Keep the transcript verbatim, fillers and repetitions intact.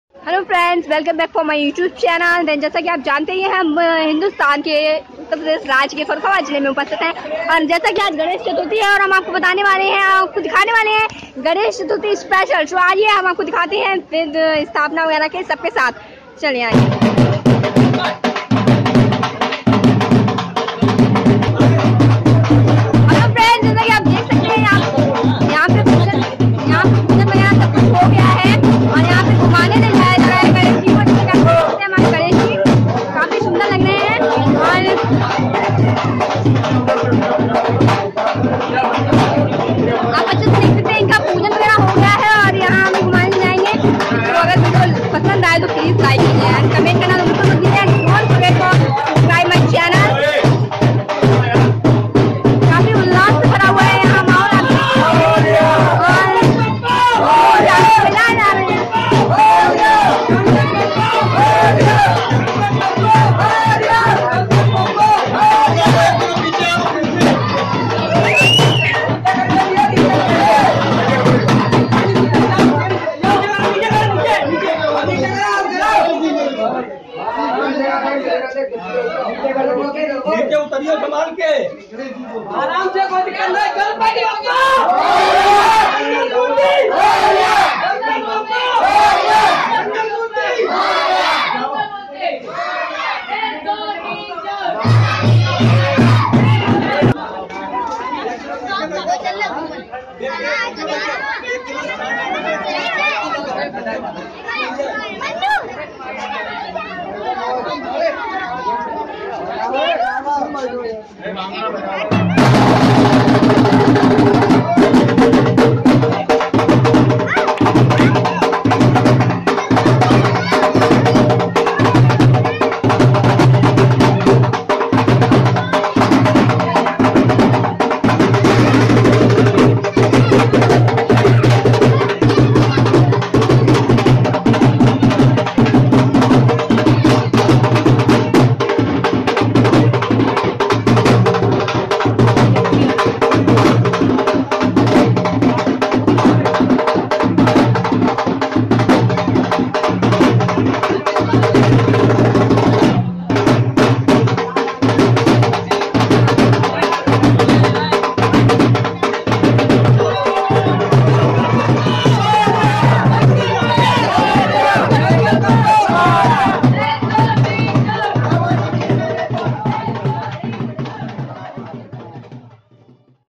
Hello friends, welcome back for my YouTube channel. Then जैसा कि आप जानते ही हैं, हम हिंदुस्तान के उत्तर प्रदेश राज्य के फरुखाबाद जिले में उपस्थित हैं। और जैसा कि आज गणेश चतुर्थी है और हम आपको बताने वाले हैं, आपको दिखाने वाले हैं गणेश चतुर्थी स्पेशल। तो आइए हम आपको दिखाते हैं फिर स्थापना वगैरह के सबके साथ। चलिए आइए। आप अच्छे से देख सकते हैं, इनका पूजन वगैरह हो गया है और यहाँ हम घुमाने जाएंगे। तो अगर वीडियो पसंद आए तो प्लीज लाइक कीजिए एंड कमेंट करना तो बिल्कुल मत कीजिए। Don't forget to subscribe my channel. काफी उल्लास से भरा हुआ है यहाँ माहौल। नीचे उतरिए संभाल के, आराम से, कोई दिक्कत नहीं। गणपति Hey,